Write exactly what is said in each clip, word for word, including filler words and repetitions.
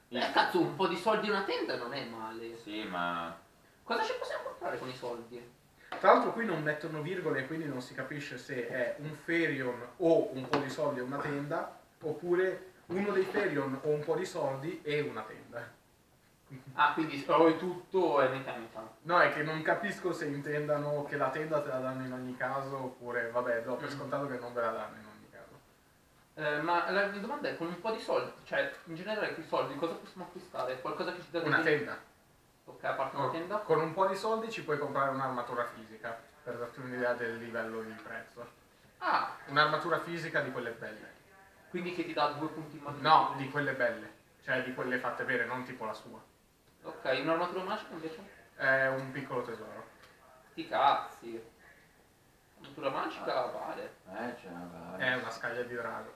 Eh cazzo, un po' di soldi in una tenda non è male. Sì, ma... Cosa ci possiamo comprare con i soldi? Tra l'altro qui non mettono virgole e quindi non si capisce se è un Ferion o un po' di soldi e una tenda, oppure uno dei Ferion o un po' di soldi e una tenda. Ah, quindi poi tutto è metà metà. No, è che non capisco se intendano che la tenda te la danno in ogni caso, oppure, vabbè, do per scontato che non ve la danno in ogni caso. Eh, ma la domanda è, con un po' di soldi, cioè in generale con i soldi cosa possiamo acquistare? Qualcosa che ci dà Una dei- tenda. Ok, a parte una No, tenda? con un po' di soldi ci puoi comprare un'armatura fisica, per darti un'idea del livello di prezzo. Ah, Un'armatura fisica di quelle belle. quindi che ti dà due punti in mano? No, di quelle belle. Cioè di quelle fatte bene, non tipo la sua. Ok, un'armatura magica invece? È un piccolo tesoro. Sti cazzi. Armatura magica vale. Eh, ce ne vale. È una scaglia di drago.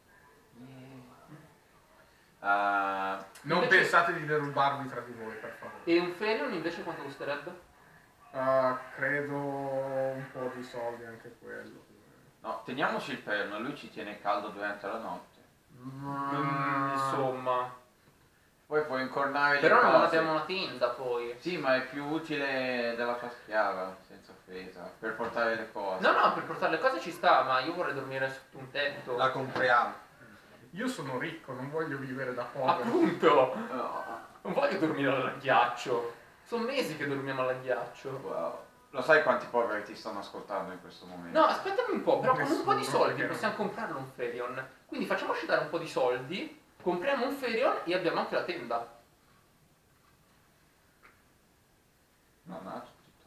Uh, Non Invece- pensate di derubarvi tra di voi, per favore. E un Ferion invece quanto costerebbe? Uh, credo un po' di soldi anche quello. no, teniamoci il perno, lui ci tiene caldo durante la notte. Mm, insomma. Poi puoi incornare le Però non cose. abbiamo una tenda poi. Sì, ma è più utile della tua schiava, senza offesa, per portare le cose. No, no, per portare le cose ci sta, ma io vorrei dormire sotto un tetto. La compriamo. Io sono ricco, non voglio vivere da povero. Appunto! No. Non voglio dormire al ghiaccio. Sono mesi che dormiamo al ghiaccio. Wow. Lo sai quanti poveri ti stanno ascoltando in questo momento? No, aspettami un po', però con un po' di Nessuno, soldi perché no? possiamo comprarlo un Ferion. Quindi facciamoci dare un po' di soldi, compriamo un Ferion e abbiamo anche la tenda. No, no, tutto.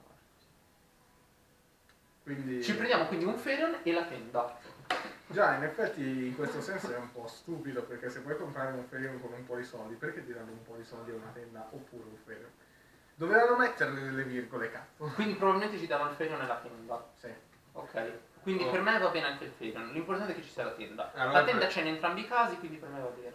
Quindi... Ci prendiamo quindi un Ferion e la tenda. Già, in effetti in questo senso è un po' stupido, perché se puoi comprare un Ferion con un po' di soldi, perché ti danno un po' di soldi a una tenda oppure un Ferion? Dovevano metterle delle virgole, cazzo. Quindi probabilmente ci danno il Ferion e la tenda. Sì. Ok. Quindi Oh. per me va bene anche il Ferion. L'importante è che ci sia la tenda. Allora, La tenda per- c'è in entrambi i casi, quindi per me va bene.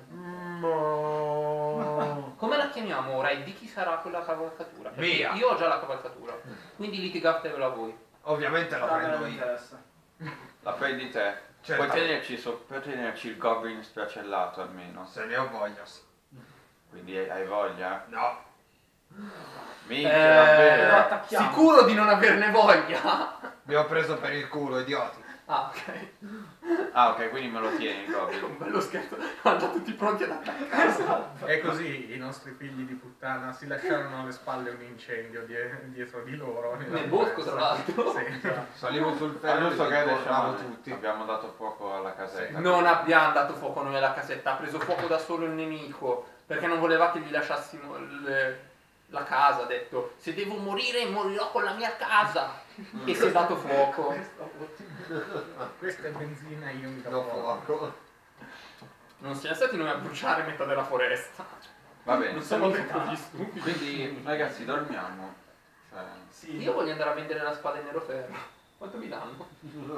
No. Come la chiamiamo ora e di chi sarà quella cavalcatura? Perché Via. io ho già la cavalcatura. Quindi litigatevela voi. Ovviamente la Però a me prendo non io. interessa. La prendi te. Certo. Puoi tenerci, so- puoi tenerci il goblin sfracellato almeno. Se ne ho voglia, sì. Quindi hai, hai voglia? No. Minchia, Eh, Lo davvero. attacchiamo. Sicuro di non averne voglia? Vi ho preso per il culo, idioti. Ah, ok. Ah, ok, quindi me lo tieni il È goblin. un bello scherzo. Hanno già tutti pronti ad attaccare. Esatto. E così i nostri figli di puttana si lasciarono alle spalle un incendio die- dietro di loro. Nel bosco, tra l'altro. Sì. Salivo sul Ah, ferro e giusto li che adesso incornavo abbiamo- tutti. abbiamo dato fuoco alla casetta. Non abbiamo dato fuoco noi alla casetta, ha preso fuoco da solo il nemico. Perché non voleva che gli lasciassimo il- la casa, ha detto se devo morire morirò con la mia casa. E si è dato fuoco. Questa è benzina, io mi do Do fuoco. fuoco. Non siamo stati noi a bruciare metà della foresta. Va bene. Non siamo Sì, mica no. così stupidi. Quindi, ragazzi, dormiamo. Cioè, Sì. Io voglio andare a vendere la spada in nero ferro. Quanto mi danno?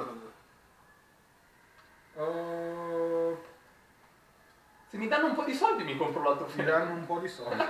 Oh, Se mi danno un po' di soldi mi compro l'altro ti ferro. danno un po' di soldi.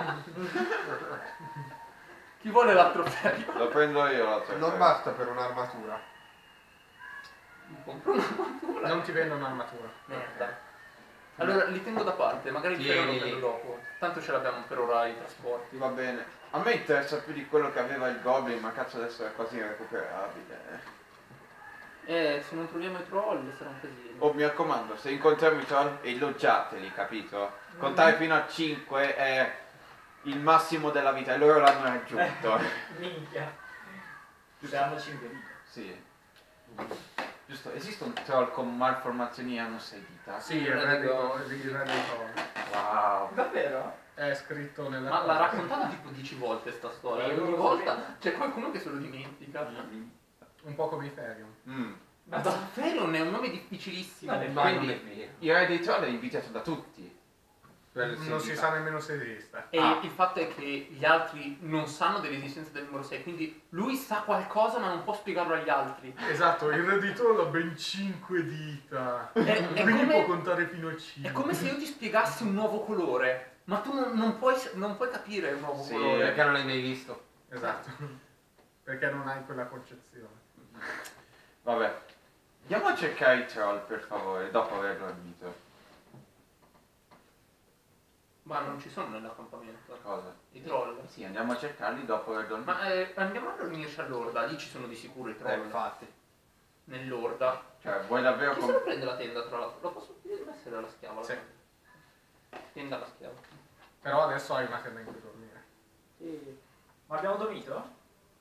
Chi vuole l'altro ferro? lo prendo io la tua. Non basta per un'armatura. Mi compro una Non ti vendono un'armatura. merda. Allora li tengo da parte, magari il ferro lo Tieni. prendo dopo. Tanto ce l'abbiamo per ora i trasporti. Va bene. A me interessa più di quello che aveva il goblin, ma cazzo adesso è quasi irrecuperabile. Eh, se non troviamo i troll sarà un casino. Oh, mi raccomando, se incontriamo i troll, elogiateli, capito? Contare fino a cinque è il massimo della vita e loro l'hanno raggiunto. Minchia. Siamo cinque dita. Sì. Giusto, esiste un troll con malformazioni e hanno sei dita? Sì, il re dei co- il re dei trolli. Wow. Davvero? È scritto nella... Ma l'ha raccontato tipo dieci volte sta storia. Eh, E ogni non lo volta sapevo. c'è qualcuno che se lo dimentica. Un po' come i Ferion. Mm. Ma Ferion è un nome difficilissimo. Ma ne- Ma Quindi- non è vero. Il re dei troll è invitato da tutti. Per il Non si sentito. sa nemmeno se esista. E Ah. il fatto è che gli altri non sanno dell'esistenza del numero sei, quindi lui sa qualcosa ma non può spiegarlo agli altri. Esatto, il re dei troll ha ben cinque dita. È, è Quindi può come, contare fino a cinque. è come se io ti spiegassi un nuovo colore, ma tu non, non puoi, non puoi capire il nuovo Sì, colore. Perché non l'hai mai visto? Esatto. Perché non hai quella concezione. Vabbè. Andiamo a cercare i troll, per favore, dopo aver dormito. Ma non ci sono nell'accampamento. Cosa? I troll. Sì, andiamo a cercarli dopo aver dormito. Ma eh, andiamo a dormirci all'orda, lì ci sono di sicuro i Eh, troll. infatti. Nell'orda. Cioè, vuoi davvero... Chi se com- lo prende la tenda tra l'altro? Lo posso mettere alla schiava? la Sì. tenda? Tenda alla schiava. Però adesso hai una tenda in cui dormire. Sì. Ma abbiamo dormito?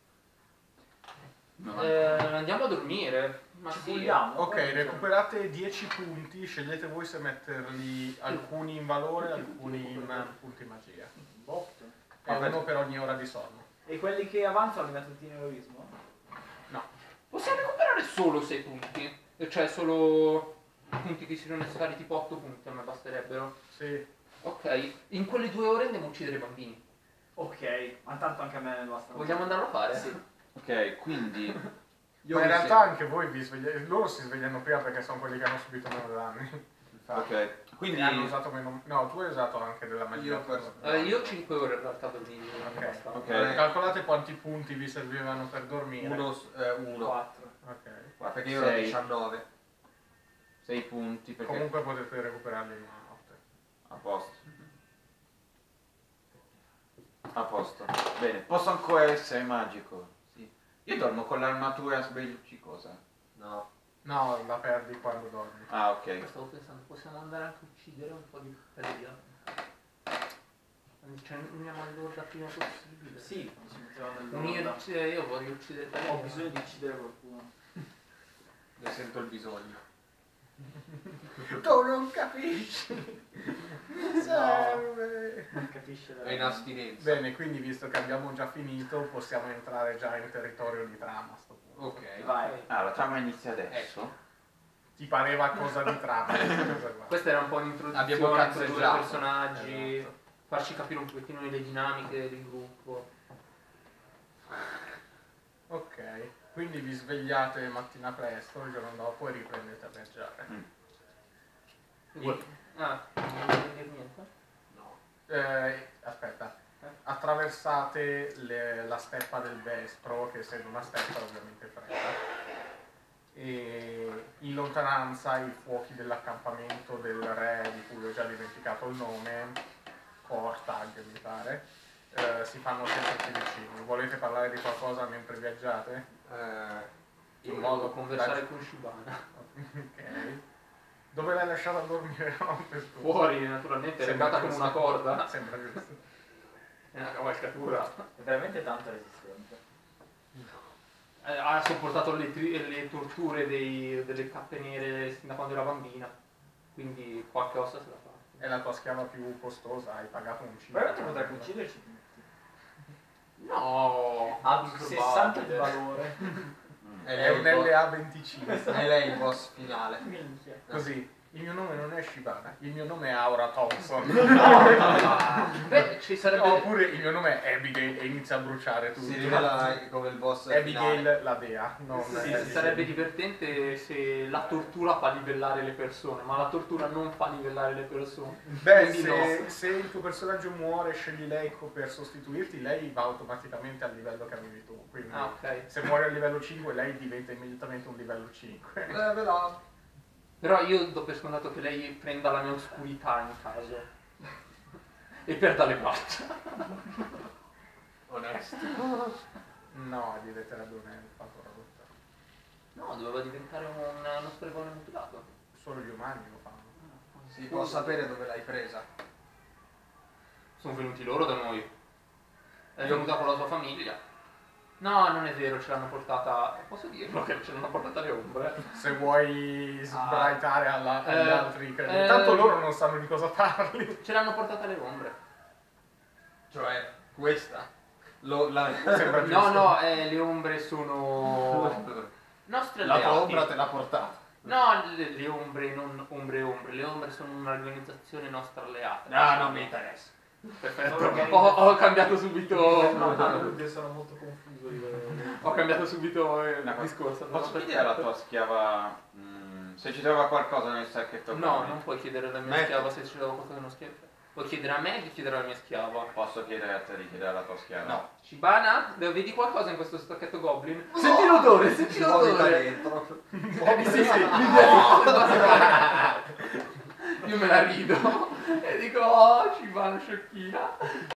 No. Eh, andiamo a dormire. Ma Ci sì. puliamo? Ok, recuperate dieci punti, scegliete voi se metterli alcuni in valore, alcuni in punti magia. Botto. È uno per ogni ora di sonno. E quelli che avanzano li metto tutti in eroismo? No. Possiamo recuperare solo sei punti. Cioè solo punti che siano necessari, tipo otto punti a me basterebbero. Sì. Ok, in quelle due ore andiamo a uccidere i bambini. Ok, ma tanto anche a me basta. Vogliamo andarlo a fare? Sì. Ok, quindi... Io Ma in vi realtà seguo. anche voi vi svegliate, loro si svegliano prima perché sono quelli che hanno subito meno danni. Infatti. Ok, quindi... E hanno usato meno... No, tu hai usato anche della magia. Io per- Eh, io cinque ore in realtà dormivo. Ok. Ok. Eh, Calcolate quanti punti vi servivano per dormire. Uno, s- eh, uno. quattro. Ok. Perché io ero a Sei. diciannove. sei punti perché... Comunque potete recuperarli in una notte. A posto. A posto. Bene, posso ancora essere magico? Sì. Io dormo con l'armatura sbelluccicosa. No. No, la perdi quando dormi. Ah, ok. Stavo pensando, possiamo andare anche a uccidere un po' di pellegrino. Cioè, andiamo all'orda prima possibile. Sì, ci mettiamo Io, nell'orda. uccidere- io voglio uccidere il Ho pellegrino. bisogno di uccidere qualcuno. Ne sento il bisogno. Tu non capisci! Mi serve! Non capisce la È in astinenza. Bene, quindi visto che abbiamo già finito, possiamo entrare già in territorio di trama a sto punto. Ok. Vai. Ah, la trama inizia adesso? Ti pareva cosa di trama questa cosa qua? Questa era un po' un'introduzione, Abbiamo introdurre i cazzeggiato. personaggi, Esatto. farci capire un pochettino le dinamiche del gruppo. Ok, quindi vi svegliate mattina presto, il giorno dopo e riprendete a viaggiare. Mm. Quindi- Ah, non devi dire niente? No. Eh, aspetta, attraversate le- la steppa del Vespro, che essendo una steppa è ovviamente fredda, e in lontananza i fuochi dell'accampamento del re, di cui ho già dimenticato il nome, Kortag mi pare, eh, si fanno sempre più vicini. Volete parlare di qualcosa mentre viaggiate? Eh, Io In volevo modo conversare con Shibana. Ok. Dove l'hai lasciata dormire notte? scusa? Fuori, naturalmente, Sembra legata come giusto. una corda. Sembra giusto. È una cavalcatura. È veramente tanto resistente. Eh, ha sopportato le, tri- le torture dei- delle cappe nere sin da quando era bambina. Quindi qualche ossa se la fa. È la tua schiava più costosa, hai pagato un cibo. Veramente potrebbe ucciderci tutti. No! Ha improbabile. sessanta di valore. è, È un lei il L A venticinque. boss, è lei il boss finale. Minchia. Così, il mio nome non è Shibana, il mio nome è Aura Thompson. Beh, ci sarebbe... Oppure il mio nome è Abigail e inizia a bruciare tutto. Si rivela come il boss finale. Abigail la dea, non Sì, Abigail. sarebbe divertente se la tortura fa livellare le persone, ma la tortura non fa livellare le persone. Beh, Quindi se, no. se il tuo personaggio muore, scegli lei co- per sostituirti, lei va automaticamente al livello che avevi tu. Quindi Ah, ok. se muore al livello cinque, lei diventa immediatamente un livello cinque. Eh, però... Però io do per scontato che lei prenda la mia oscurità in caso. E perda le braccia. Onesto. No, diventerebbe un elfa tradotta. No, doveva diventare un, uno stregone mutilato. Solo gli umani lo fanno. Si può sapere dove l'hai presa. Sono venuti loro da noi. È venuta con la sua famiglia. No, non è vero, ce l'hanno portata... Posso dirlo che ce l'hanno portata le ombre? Se vuoi sbraitare alla- agli Eh, altri, credo. eh, Tanto loro non sanno di cosa parli. Ce l'hanno portata le ombre. Cioè, questa. Lo, la... Sembra No, giusto. no, eh, le ombre sono... nostre La tua alleati. ombra te l'ha portata. No, le, le ombre, non ombre e ombre. Le ombre sono un'organizzazione nostra alleata. No, non mi interessa. Perfetto. Organizzazione. Ho, ho cambiato subito... Io sono molto confuso di quello. Ho cambiato subito il No, discorso. Posso no, chiedere alla perfetto. tua schiava mm, se ci trova qualcosa nel sacchetto? No, con me? non puoi chiedere alla mia Metti. schiava se ci devo qualcosa che non schiava. Puoi chiedere a me che chiedere alla mia schiava. Posso chiedere a te di chiedere alla tua schiava? No. Shibana, vedi qualcosa in questo stacchetto goblin? Senti l'odore, senti Si vomita l'odore. dentro. Eh, sì, sì, io me la rido. E dico, oh, ci va una sciocchina.